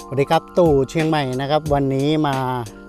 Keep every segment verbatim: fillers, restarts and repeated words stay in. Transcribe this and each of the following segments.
สวัสดีครับตู่เชียงใหม่นะครับวันนี้มา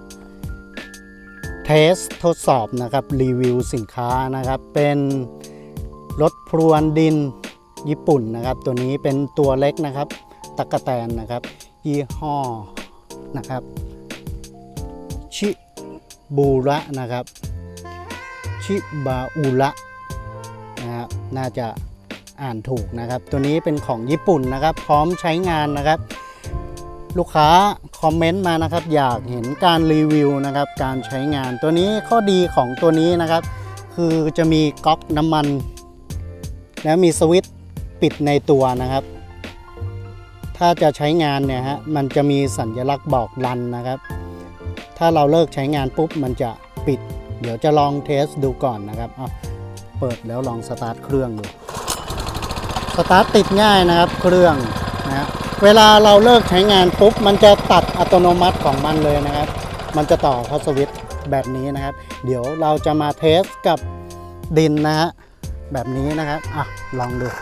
เทสทดสอบนะครับรีวิวสินค้านะครับเป็นรถพรวนดินญี่ปุ่นนะครับตัวนี้เป็นตัวเล็กนะครับตั๊กแตนนะครับยี่ห้อนะครับชิบูระนะครับชิบาอุระนะครับน่าจะอ่านถูกนะครับตัวนี้เป็นของญี่ปุ่นนะครับพร้อมใช้งานนะครับลูกค้าคอมเมนต์มานะครับอยากเห็นการรีวิวนะครับการใช้งานตัวนี้ข้อดีของตัวนี้นะครับคือจะมีก๊อกน้ำมันแล้วมีสวิตช์ปิดในตัวนะครับถ้าจะใช้งานเนี่ยฮะมันจะมีสัญลักษณ์บอกรันนะครับถ้าเราเลิกใช้งานปุ๊บมันจะปิดเดี๋ยวจะลองเทสดูก่อนนะครับเอาเปิดแล้วลองสตาร์ทเครื่องดูสตาร์ทติดง่ายนะครับเครื่องนะเวลาเราเลิกใช้งานปุ๊บมันจะตัดอัตโนมัติของมันเลยนะครับมันจะต่อเข้าสวิตช์แบบนี้นะครับเดี๋ยวเราจะมาเทสกับดินนะฮะแบบนี้นะครับอ่ะลองดู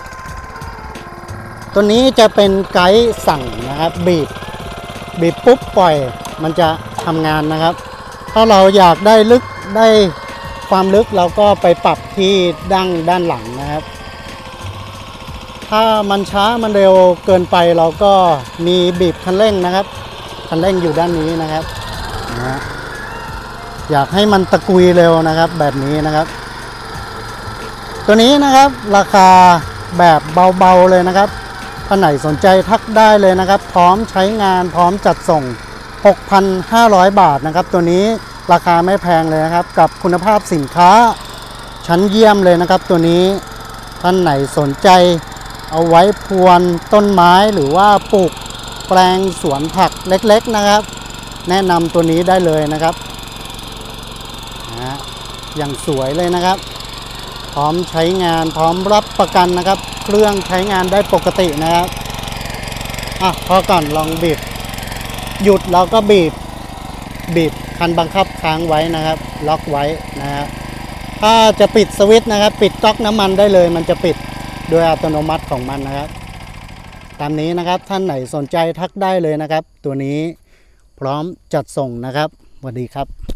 ตัวนี้จะเป็นไกด์สั่งนะครับบีบบีบปุ๊บปล่อยมันจะทำงานนะครับถ้าเราอยากได้ลึกได้ความลึกเราก็ไปปรับที่ดั้งด้านหลังนะครับถ้ามันช้ามันเร็วเกินไปเราก็มีบีบคันเร่งนะครับคันเร่งอยู่ด้านนี้นะครับนะอยากให้มันตะกุยเร็วนะครับแบบนี้นะครับตัวนี้นะครับราคาแบบเบาๆเลยนะครับท่านไหนสนใจทักได้เลยนะครับพร้อมใช้งานพร้อมจัดส่ง หกพันห้าร้อย บาทนะครับตัวนี้ราคาไม่แพงเลยนะครับกับคุณภาพสินค้าชั้นเยี่ยมเลยนะครับตัวนี้ท่านไหนสนใจเอาไว้พรวนต้นไม้หรือว่าปลูกแปลงสวนผักเล็กๆนะครับแนะนำตัวนี้ได้เลยนะครับนะอย่างสวยเลยนะครับพร้อมใช้งานพร้อมรับประกันนะครับเครื่องใช้งานได้ปกตินะครับอ่ะพอก่อนลองบีบหยุดเราก็บีบบีบคันบังคับค้างไว้นะครับล็อกไว้นะฮะถ้าจะปิดสวิตช์นะครับปิดก๊อกน้ำมันได้เลยมันจะปิดโดยอัตโนมัติของมันนะครับตามนี้นะครับท่านไหนสนใจทักได้เลยนะครับตัวนี้พร้อมจัดส่งนะครับสวัสดีครับ